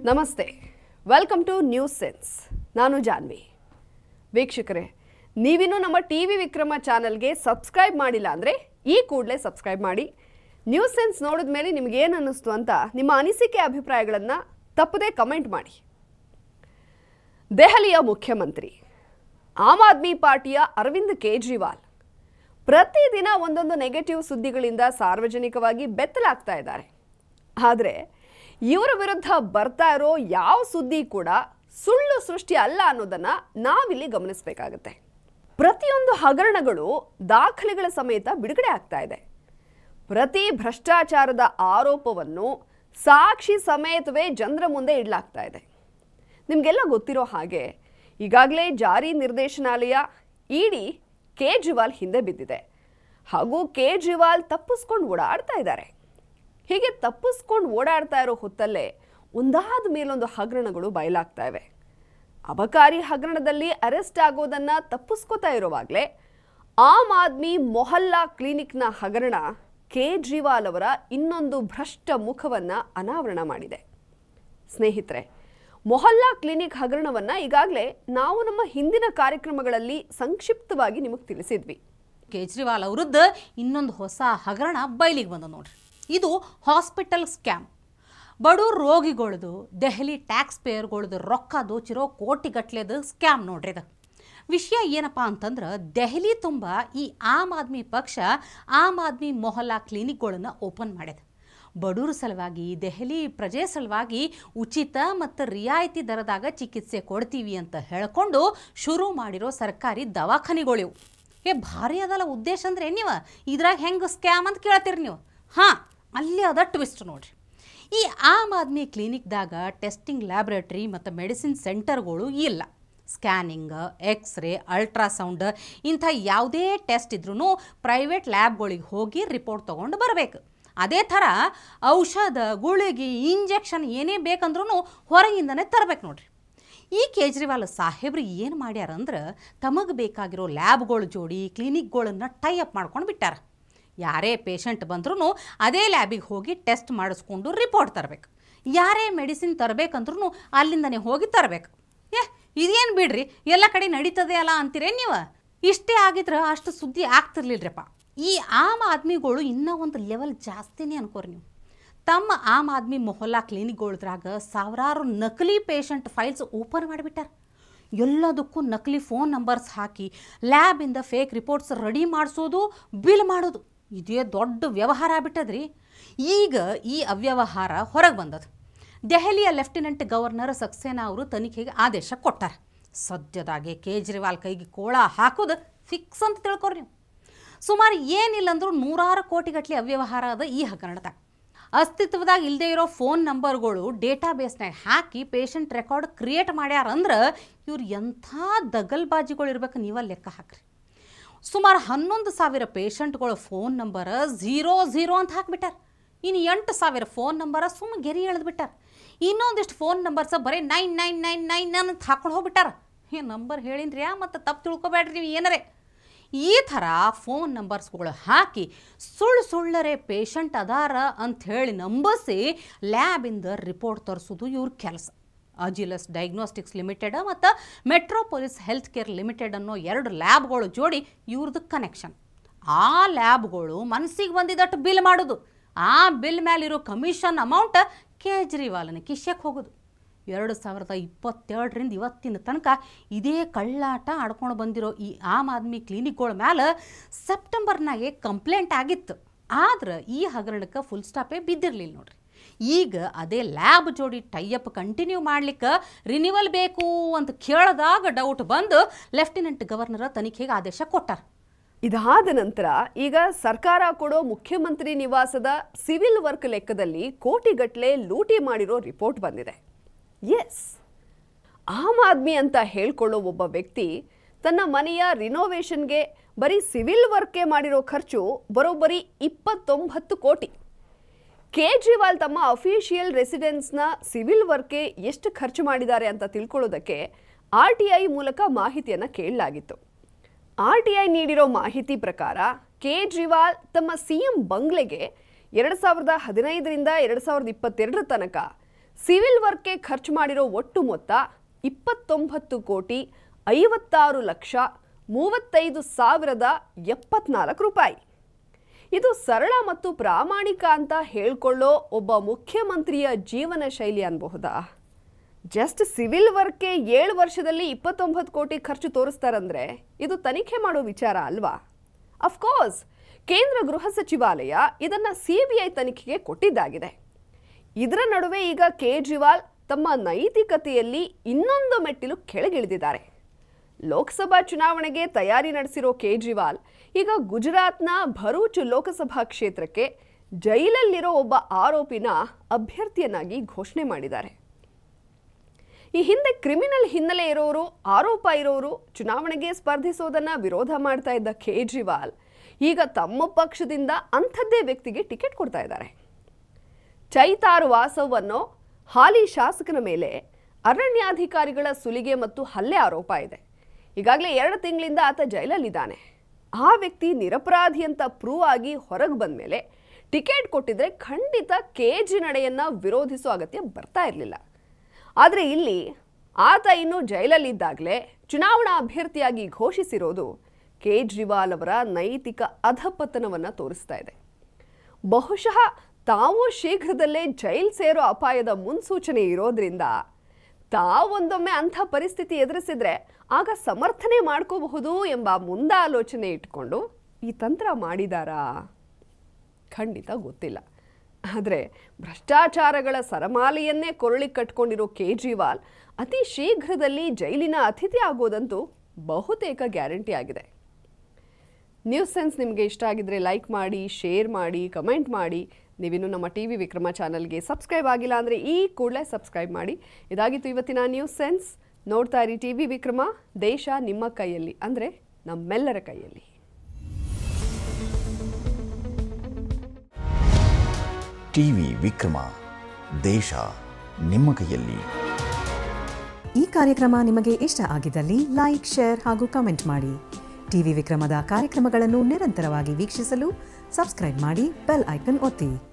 ನಮಸ್ತೆ, welcome two news sense. ನಾನು ಜಾನ್ವಿ. ವೀಕ್ಷಕರೇ, ನೀವಿನ್ನೂ ನಮ್ಮ ಟಿವಿ ವಿಕ್ರಮ ಚಾನಲ್ಗೆ ಸಬ್ಸ್ಕ್ರೈಬ್ ಮಾಡಿಲ್ಲ ಅಂದರೆ ಈ ಕೂಡಲೇ ಸಬ್ಸ್ಕ್ರೈಬ್ ಮಾಡಿ. ನ್ಯೂಸ್ ಸೆನ್ಸ್ ನೋಡಿದ ಮೇಲೆ ನಿಮ್ಗೆ ಏನು ಅನ್ನಿಸ್ತು ಅಂತ ನಿಮ್ಮ ಅನಿಸಿಕೆ ಅಭಿಪ್ರಾಯಗಳನ್ನು ತಪ್ಪದೇ ಕಮೆಂಟ್ ಮಾಡಿ. ದೆಹಲಿಯ ಮುಖ್ಯಮಂತ್ರಿ ಆಮ್ ಆದ್ಮಿ ಪಾರ್ಟಿಯ ಅರವಿಂದ್ ಕೇಜ್ರಿವಾಲ್ ಪ್ರತಿದಿನ ಒಂದೊಂದು ನೆಗೆಟಿವ್ ಸುದ್ದಿಗಳಿಂದ ಸಾರ್ವಜನಿಕವಾಗಿ ಬೆತ್ತಲಾಗ್ತಾ ಇದ್ದಾರೆ. ಆದರೆ ಇವರ ವಿರುದ್ಧ ಬರ್ತಾ ಇರೋ ಯಾವ ಸುದ್ದಿ ಕೂಡ ಸುಳ್ಳು ಸೃಷ್ಟಿ ಅಲ್ಲ ಅನ್ನೋದನ್ನು ನಾವಿಲ್ಲಿ ಗಮನಿಸಬೇಕಾಗತ್ತೆ. ಪ್ರತಿಯೊಂದು ಹಗರಣಗಳು ದಾಖಲೆಗಳ ಸಮೇತ ಬಿಡುಗಡೆ ಆಗ್ತಾ ಇದೆ. ಪ್ರತಿ ಭ್ರಷ್ಟಾಚಾರದ ಆರೋಪವನ್ನು ಸಾಕ್ಷಿ ಸಮೇತವೇ ಜನರ ಮುಂದೆ ಇಡಲಾಗ್ತಾ ಇದೆ. ನಿಮಗೆಲ್ಲ ಗೊತ್ತಿರೋ ಹಾಗೆ ಈಗಾಗಲೇ ಜಾರಿ ನಿರ್ದೇಶನಾಲಯ ಇಡಿ ಕೇಜ್ರಿವಾಲ್ ಹಿಂದೆ ಬಿದ್ದಿದೆ. ಹಾಗೂ ಕೇಜ್ರಿವಾಲ್ ತಪ್ಪಿಸ್ಕೊಂಡು ಓಡಾಡ್ತಾ ಇದ್ದಾರೆ. ಹೀಗೆ ತಪ್ಪಿಸ್ಕೊಂಡು ಓಡಾಡ್ತಾ ಇರೋ ಹೊತ್ತಲ್ಲೇ ಒಂದಾದ ಮೇಲೊಂದು ಹಗರಣಗಳು ಬಯಲಾಗ್ತಾ ಇವೆ. ಅಬಕಾರಿ ಹಗರಣದಲ್ಲಿ ಅರೆಸ್ಟ್ ಆಗೋದನ್ನು ತಪ್ಪಿಸ್ಕೋತಾ ಇರುವಾಗಲೇ ಆಮ್ ಆದ್ಮಿ ಮೊಹಲ್ಲಾ ಕ್ಲಿನಿಕ್ನ ಹಗರಣ ಕೇಜ್ರಿವಾಲ್ ಅವರ ಇನ್ನೊಂದು ಭ್ರಷ್ಟ ಮುಖವನ್ನು ಅನಾವರಣ ಮಾಡಿದೆ. ಸ್ನೇಹಿತರೆ, ಮೊಹಲ್ಲಾ ಕ್ಲಿನಿಕ್ ಹಗರಣವನ್ನು ಈಗಾಗಲೇ ನಾವು ನಮ್ಮ ಹಿಂದಿನ ಕಾರ್ಯಕ್ರಮಗಳಲ್ಲಿ ಸಂಕ್ಷಿಪ್ತವಾಗಿ ನಿಮಗೆ ತಿಳಿಸಿದ್ವಿ. ಕೇಜ್ರಿವಾಲ್ ಅವರದ್ದ ಇನ್ನೊಂದು ಹೊಸ ಹಗರಣ ಬಯಲಿಗೆ ಬಂದ ನೋಡ್ರಿ. ಇದು ಹಾಸ್ಪಿಟಲ್ ಸ್ಕ್ಯಾಮ್. ಬಡವ್ರ ರೋಗಿಗಳದು ದೆಹಲಿ ಟ್ಯಾಕ್ಸ್ ಪೇಯರ್ಗಳದು ರೊಕ್ಕ ದೋಚಿರೋ ಕೋಟಿಗಟ್ಲೆದು ಸ್ಕ್ಯಾಮ್ ನೋಡ್ರಿ. ಇದು ವಿಷಯ ಏನಪ್ಪ ಅಂತಂದ್ರೆ, ದೆಹಲಿ ತುಂಬ ಈ ಆಮ್ ಆದ್ಮಿ ಪಕ್ಷ ಆಮ್ ಆದ್ಮಿ ಮೊಹಲ್ಲಾ ಕ್ಲಿನಿಕ್ಗಳನ್ನು ಓಪನ್ ಮಾಡಿದೆ. ಬಡವ್ರ ಸಲುವಾಗಿ, ದೆಹಲಿ ಪ್ರಜೆ ಸಲುವಾಗಿ ಉಚಿತ ಮತ್ತು ರಿಯಾಯಿತಿ ದರದಾಗ ಚಿಕಿತ್ಸೆ ಕೊಡ್ತೀವಿ ಅಂತ ಹೇಳ್ಕೊಂಡು ಶುರು ಮಾಡಿರೋ ಸರ್ಕಾರಿ ದವಾಖಾನೆಗಳಿವು. ಭಾರಿ ಅದಲ್ಲ ಉದ್ದೇಶ ಅಂದ್ರೆ ನೀವು ಇದ್ರಾಗ ಹೆಂಗೆ ಸ್ಕ್ಯಾಮ್ ಅಂತ ಕೇಳ್ತೀರಿ ನೀವು. ಹಾಂ, ಅಲ್ಲಿ ಅದ ಟ್ವಿಸ್ಟ್ ನೋಡ್ರಿ. ಈ ಆಮ್ ಆದ್ಮಿ ಕ್ಲಿನಿಕ್ದಾಗ ಟೆಸ್ಟಿಂಗ್ ಲ್ಯಾಬ್ರೇಟರಿ ಮತ್ತು ಮೆಡಿಸಿನ್ ಸೆಂಟರ್ಗಳು ಇಲ್ಲ. ಸ್ಕ್ಯಾನಿಂಗ್, ಎಕ್ಸ್ರೇ, ಅಲ್ಟ್ರಾಸೌಂಡ್ ಇಂಥ ಯಾವುದೇ ಟೆಸ್ಟ್ ಇದ್ರೂ ಪ್ರೈವೇಟ್ ಲ್ಯಾಬ್ಗಳಿಗೆ ಹೋಗಿ ರಿಪೋರ್ಟ್ ತೊಗೊಂಡು ಬರಬೇಕು. ಅದೇ ಥರ ಔಷಧ, ಗುಳಿಗೆ, ಇಂಜೆಕ್ಷನ್ ಏನೇ ಬೇಕಂದ್ರೂ ಹೊರಗಿಂದನೇ ತರಬೇಕು ನೋಡ್ರಿ. ಈ ಕೇಜ್ರಿವಾಲ್ ಸಾಹೇಬ್ರು ಏನು ಮಾಡ್ಯಾರಂದ್ರೆ, ತಮಗೆ ಬೇಕಾಗಿರೋ ಲ್ಯಾಬ್ಗಳ ಜೋಡಿ ಕ್ಲಿನಿಕ್ಗಳನ್ನು ಟೈ ಅಪ್ ಮಾಡ್ಕೊಂಡು ಬಿಟ್ಟಾರ. ಯಾರೇ ಪೇಷಂಟ್ ಬಂದ್ರೂ ಅದೇ ಲ್ಯಾಬಿಗೆ ಹೋಗಿ ಟೆಸ್ಟ್ ಮಾಡಿಸ್ಕೊಂಡು ರಿಪೋರ್ಟ್ ತರಬೇಕು. ಯಾರೇ ಮೆಡಿಸಿನ್ ತರಬೇಕಂದ್ರೂ ಅಲ್ಲಿಂದನೇ ಹೋಗಿ ತರಬೇಕು. ಇದೇನು ಬಿಡ್ರಿ, ಎಲ್ಲ ಕಡೆ ನಡೀತದೆ ಅಲ್ಲ ಅಂತೀರೇ ನೀವು. ಇಷ್ಟೇ ಆಗಿದ್ರೆ ಅಷ್ಟು ಸುದ್ದಿ ಆಗ್ತಿರ್ಲಿಲ್ರಪ್ಪ. ಈ ಆಮ್ ಆದ್ಮಿಗಳು ಇನ್ನೂ ಒಂದು ಲೆವೆಲ್ ಜಾಸ್ತಿನೇ ಅನ್ಕೋರಿ ನೀವು. ತಮ್ಮ ಆಮ್ ಆದ್ಮಿ ಮೊಹಲ್ಲಾ ಕ್ಲಿನಿಕ್ಗಳ್ದ್ರಾಗ ಸಾವಿರಾರು ನಕಲಿ ಪೇಷಂಟ್ ಫೈಲ್ಸ್ ಓಪನ್ ಮಾಡಿಬಿಟ್ಟಾರ. ಎಲ್ಲದಕ್ಕೂ ನಕಲಿ ಫೋನ್ ನಂಬರ್ಸ್ ಹಾಕಿ ಲ್ಯಾಬಿಂದ ಫೇಕ್ ರಿಪೋರ್ಟ್ಸ್ ರೆಡಿ ಮಾಡಿಸೋದು, ಬಿಲ್ ಮಾಡೋದು, ಇದೇ ದೊಡ್ಡ ವ್ಯವಹಾರ ಆಗ್ಬಿಟ್ಟದ್ರಿ. ಈಗ ಈ ಅವ್ಯವಹಾರ ಹೊರಗೆ ಬಂದದು. ದೆಹಲಿಯ ಲೆಫ್ಟಿನೆಂಟ್ ಗವರ್ನರ್ ಸಕ್ಸೇನಾ ಅವರು ತನಿಖೆಗೆ ಆದೇಶ ಕೊಟ್ಟಾರ. ಸದ್ಯದಾಗೆ ಕೇಜ್ರಿವಾಲ್ ಕೈಗೆ ಕೋಳ ಹಾಕೋದು ಫಿಕ್ಸ್ ಅಂತ ತಿಳ್ಕೊರಿ ನೀವು. ಸುಮಾರು ಏನಿಲ್ಲ ಅಂದ್ರೂ 100 ಕೋಟಿಗಟ್ಟಲೆ ಅವ್ಯವಹಾರ ಅದ ಈ ಹಗರಣದಾಗ. ಅಸ್ತಿತ್ವದಾಗ ಇಲ್ಲದೆ ಇರೋ ಫೋನ್ ನಂಬರ್ಗಳು ಡೇಟಾಬೇಸ್ನಾಗ ಹಾಕಿ ಪೇಷಂಟ್ ರೆಕಾರ್ಡ್ ಕ್ರಿಯೇಟ್ ಮಾಡ್ಯಾರ ಅಂದ್ರೆ ಇವ್ರು ಎಂಥ ದಗಲ್ಬಾಜಿಗಳು ಇರ್ಬೇಕು ನೀವಲ್ಲಿ ಲೆಕ್ಕ ಹಾಕ್ರಿ. ಸುಮಾರು 11,000 ಪೇಷಂಟ್ಗಳ ಫೋನ್ ನಂಬರ್ 00 ಅಂತ ಹಾಕಿಬಿಟ್ಟಾರ. ಇನ್ನು 8,000 ಫೋನ್ ನಂಬರ ಸುಮ್ಮ ಗೆರಿ ಎಳೆದ್ಬಿಟ್ಟಾರ. ಇನ್ನೊಂದಿಷ್ಟು ಫೋನ್ ನಂಬರ್ಸ ಬರೀ 9999 ಅಂತ ಹಾಕೊಂಡು ಹೋಗ್ಬಿಟ್ಟಾರ. ನಂಬರ್ ಹೇಳಿನ್ರಿ, ಮತ್ತು ತಪ್ಪು ತಿಳ್ಕೊಬೇಡ್ರಿ ನೀವು ಏನಾರೇ. ಈ ಥರ ಫೋನ್ ನಂಬರ್ಸ್ಗಳು ಹಾಕಿ ಸುಳ್ಳರೆ ಪೇಷಂಟ್ ಅದಾರ ಅಂಥೇಳಿ ನಂಬಿಸಿ ಲ್ಯಾಬಿಂದ ರಿಪೋರ್ಟ್ ತರಿಸೋದು ಇವ್ರ ಕೆಲಸ. ಅಜಿಲಸ್ ಡಯಾಗ್ನೋಸ್ಟಿಕ್ಸ್ ಲಿಮಿಟೆಡ್ ಮತ್ತು ಮೆಟ್ರೋಪೊಲಿಸ್ ಹೆಲ್ತ್ ಕೇರ್ ಲಿಮಿಟೆಡ್ ಅನ್ನೋ 2 ಲ್ಯಾಬ್ಗಳು ಜೋಡಿ ಇವ್ರದ್ದು ಕನೆಕ್ಷನ್. ಆ ಲ್ಯಾಬ್ಗಳು ಮನಸ್ಸಿಗೆ ಬಂದಿದ್ದಟ್ಟು ಬಿಲ್ ಮಾಡೋದು. ಆ ಬಿಲ್ ಮೇಲಿರೋ ಕಮಿಷನ್ ಅಮೌಂಟ್ ಕೇಜ್ರಿವಾಲ್ನ ಕಿಶೆಗೆ ಹೋಗೋದು. 2022ರಿಂದ ಇವತ್ತಿನ ತನಕ ಇದೇ ಕಳ್ಳಾಟ ಆಡ್ಕೊಂಡು ಬಂದಿರೋ ಈ ಆಮ್ ಆದ್ಮಿ ಕ್ಲಿನಿಕ್ಗಳ ಮೇಲೆ ಸೆಪ್ಟೆಂಬರ್ನಾಗೆ ಕಂಪ್ಲೇಂಟ್ ಆಗಿತ್ತು. ಆದ್ರೆ ಈ ಹಗರಣಕ್ಕೆ ಫುಲ್ ಸ್ಟಾಪೇ ಬಿದ್ದಿರಲಿಲ್ಲ ನೋಡ್ರಿ. ಈಗ ಅದೇ ಲ್ಯಾಬ್ ಜೋಡಿ ಟೈಅಪ್ ಕಂಟಿನ್ಯೂ ಮಾಡ್ಲಿಕ್ಕೆ ರಿನಿವಲ್ ಬೇಕು ಅಂತ ಕೇಳಿದಾಗ ಡೌಟ್ ಬಂದು ಲೆಫ್ಟಿನೆಂಟ್ ಗವರ್ನರ್ ತನಿಖೆಗೆ ಆದೇಶ ಕೊಟ್ಟಾರ. ಇದಾದ ನಂತರ ಈಗ ಸರ್ಕಾರ ಕೊಡೋ ಮುಖ್ಯಮಂತ್ರಿ ನಿವಾಸದ ಸಿವಿಲ್ ವರ್ಕ್ ಲೆಕ್ಕದಲ್ಲಿ ಕೋಟಿಗಟ್ಟಲೆ ಲೂಟಿ ಮಾಡಿರೋ ರಿಪೋರ್ಟ್ ಬಂದಿದೆ. ಎಸ್, ಆಮ್ ಆದ್ಮಿ ಅಂತ ಹೇಳ್ಕೊಳ್ಳೋ ಒಬ್ಬ ವ್ಯಕ್ತಿ ತನ್ನ ಮನೆಯ ರಿನೋವೇಷನ್ಗೆ ಬರೀ ಸಿವಿಲ್ ವರ್ಕ್ಗೆ ಮಾಡಿರೋ ಖರ್ಚು ಬರೋಬ್ಬರಿ 29 ಕೋಟಿ. ಕೇಜ್ರಿವಾಲ್ ತಮ್ಮ ಅಫಿಷಿಯಲ್ ರೆಸಿಡೆನ್ಸ್ನ ಸಿವಿಲ್ ವರ್ಕ್ಗೆ ಎಷ್ಟು ಖರ್ಚು ಮಾಡಿದ್ದಾರೆ ಅಂತ ತಿಳ್ಕೊಳ್ಳೋದಕ್ಕೆ RTI ಮೂಲಕ ಮಾಹಿತಿಯನ್ನು ಕೇಳಲಾಗಿತ್ತು. RTI ನೀಡಿರೋ ಮಾಹಿತಿ ಪ್ರಕಾರ ಕೇಜ್ರಿವಾಲ್ ತಮ್ಮ CM ಬಂಗ್ಲೆಗೆ 2015ರಿಂದ 2022 ತನಕ ಸಿವಿಲ್ ವರ್ಕ್ಗೆ ಖರ್ಚು ಮಾಡಿರೋ ಒಟ್ಟು ಮೊತ್ತ 29,56,35,74 ರೂಪಾಯಿ. ಇದು ಸರಳ ಮತ್ತು ಪ್ರಾಮಾಣಿಕ ಅಂತ ಹೇಳ್ಕೊಳ್ಳೋ ಒಬ್ಬ ಮುಖ್ಯಮಂತ್ರಿಯ ಜೀವನ ಶೈಲಿ ಅನ್ಬಹುದಾ? ಜಸ್ಟ್ ಸಿವಿಲ್ ವರ್ಕ್ಗೆ 7 ವರ್ಷದಲ್ಲಿ 29 ಕೋಟಿ ಖರ್ಚು ತೋರಿಸ್ತಾರಂದ್ರೆ ಇದು ತನಿಖೆ ಮಾಡೋ ವಿಚಾರ ಅಲ್ವಾ? ಅಫ್ಕೋರ್ಸ್ ಕೇಂದ್ರ ಗೃಹ ಸಚಿವಾಲಯ ಇದನ್ನ CBI ತನಿಖೆಗೆ ಕೊಟ್ಟಿದ್ದಾಗಿದೆ. ಇದರ ನಡುವೆ ಈಗ ಕೇಜ್ರಿವಾಲ್ ತಮ್ಮ ನೈತಿಕತೆಯಲ್ಲಿ ಇನ್ನೊಂದು ಮೆಟ್ಟಿಲು ಕೆಳಗಿಳಿದಿದ್ದಾರೆ. ಲೋಕಸಭಾ ಚುನಾವಣೆಗೆ ತಯಾರಿ ನಡೆಸಿರೋ ಕೇಜ್ರಿವಾಲ್ ಈಗ ಗುಜರಾತ್ನ ಭರೂಚ್ ಲೋಕಸಭಾ ಕ್ಷೇತ್ರಕ್ಕೆ ಜೈಲಲ್ಲಿರೋ ಒಬ್ಬ ಆರೋಪಿನ ಅಭ್ಯರ್ಥಿಯನ್ನಾಗಿ ಘೋಷಣೆ ಮಾಡಿದ್ದಾರೆ. ಈ ಹಿಂದೆ ಕ್ರಿಮಿನಲ್ ಹಿನ್ನೆಲೆ ಇರೋರು, ಆರೋಪ ಇರೋರು ಚುನಾವಣೆಗೆ ಸ್ಪರ್ಧಿಸೋದನ್ನ ವಿರೋಧ ಮಾಡ್ತಾ ಇದ್ದ ಕೇಜ್ರಿವಾಲ್ ಈಗ ತಮ್ಮ ಪಕ್ಷದಿಂದ ಅಂಥದ್ದೇ ವ್ಯಕ್ತಿಗೆ ಟಿಕೆಟ್ ಕೊಡ್ತಾ ಇದ್ದಾರೆ. ಚೈತಾರ್ ವಾಸವ್ ಅನ್ನೋ ಹಾಲಿ ಶಾಸಕನ ಮೇಲೆ ಅರಣ್ಯಾಧಿಕಾರಿಗಳ ಸುಲಿಗೆ ಮತ್ತು ಹಲ್ಲೆ ಆರೋಪ ಇದೆ. ಈಗಾಗಲೇ 2 ತಿಂಗಳಿಂದ ಆತ ಜೈಲಲ್ಲಿದ್ದಾನೆ. ಆ ವ್ಯಕ್ತಿ ನಿರಪರಾಧಿ ಅಂತ ಪ್ರೂವ್ ಆಗಿ ಹೊರಗೆ ಬಂದ ಮೇಲೆ ಟಿಕೆಟ್ ಕೊಟ್ಟಿದ್ರೆ ಖಂಡಿತ ಕೇಜ್ರಿ ನಡೆಯನ್ನ ವಿರೋಧಿಸೋ ಅಗತ್ಯ ಬರ್ತಾ ಇರಲಿಲ್ಲ. ಆದರೆ ಇಲ್ಲಿ ಆತ ಇನ್ನೂ ಜೈಲಲ್ಲಿದ್ದಾಗಲೇ ಚುನಾವಣಾ ಅಭ್ಯರ್ಥಿಯಾಗಿ ಘೋಷಿಸಿರೋದು ಕೇಜ್ರಿವಾಲ್ ಅವರ ನೈತಿಕ ಅಧಪತನವನ್ನು ತೋರಿಸ್ತಾ ಇದೆ. ಬಹುಶಃ ತಾವು ಶೀಘ್ರದಲ್ಲೇ ಜೈಲ್ ಸೇರೋ ಅಪಾಯದ ಮುನ್ಸೂಚನೆ ಇರೋದ್ರಿಂದ ತಾವೊಂದೊಮ್ಮೆ ಅಂಥ ಪರಿಸ್ಥಿತಿ ಎದುರಿಸಿದ್ರೆ ಆಗ ಸಮರ್ಥನೆ ಮಾಡ್ಕೋಬಹುದು ಎಂಬ ಮುಂದಾಲೋಚನೆ ಇಟ್ಕೊಂಡು ಈ ತಂತ್ರ ಮಾಡಿದಾರಾ? ಖಂಡಿತ ಗೊತ್ತಿಲ್ಲ. ಆದರೆ ಭ್ರಷ್ಟಾಚಾರಗಳ ಸರಮಾಲೆಯನ್ನೇ ಕೊರಳಿ ಕಟ್ಕೊಂಡಿರೋ ಕೇಜ್ರಿವಾಲ್ ಅತಿ ಶೀಘ್ರದಲ್ಲಿ ಜೈಲಿನ ಅತಿಥಿ ಆಗೋದಂತೂ ಬಹುತೇಕ ಗ್ಯಾರಂಟಿ ಆಗಿದೆ. ನ್ಯೂಸ್ ಸೆನ್ಸ್ ನಿಮಗೆ ಇಷ್ಟ ಆಗಿದ್ರೆ ಲೈಕ್ ಮಾಡಿ, ಶೇರ್ ಮಾಡಿ, ಕಮೆಂಟ್ ಮಾಡಿ. ನೀವಿನ್ನು ನಮ್ಮ ಟಿವಿ ವಿಕ್ರಮ ಚಾನಲ್ಗೆ ಸಬ್ಸ್ಕ್ರೈಬ್ ಆಗಿಲ್ಲ ಅಂದರೆ ಈ ಕೂಡಲೇ ಸಬ್ಸ್ಕ್ರೈಬ್ ಮಾಡಿ. ಇದಾಗಿತ್ತು ಇವತ್ತಿನ ನ್ಯೂಸ್ ಸೆನ್ಸ್. ನೋಡ್ತಾ ಇರಿ ಟಿವಿ ವಿಕ್ರಮ. ದೇಶ ನಿಮ್ಮ ಕೈಯಲ್ಲಿ, ಅಂದರೆ ನಮ್ಮೆಲ್ಲರ ಕೈಯಲ್ಲಿ. ಟಿವಿ ವಿಕ್ರಮ, ದೇಶ ನಿಮ್ಮ ಕೈಯಲ್ಲಿ. ಈ ಕಾರ್ಯಕ್ರಮ ನಿಮಗೆ ಇಷ್ಟ ಆಗಿದ್ದಲ್ಲಿ ಲೈಕ್, ಶೇರ್ ಹಾಗೂ ಕಮೆಂಟ್ ಮಾಡಿ. ಟಿವಿ ವಿಕ್ರಮದ ಕಾರ್ಯಕ್ರಮಗಳನ್ನು ನಿರಂತರವಾಗಿ ವೀಕ್ಷಿಸಲು ಸಬ್ಸ್ಕ್ರೈಬ್ ಮಾಡಿ, ಬೆಲ್ ಐಕನ್ ಒತ್ತಿ.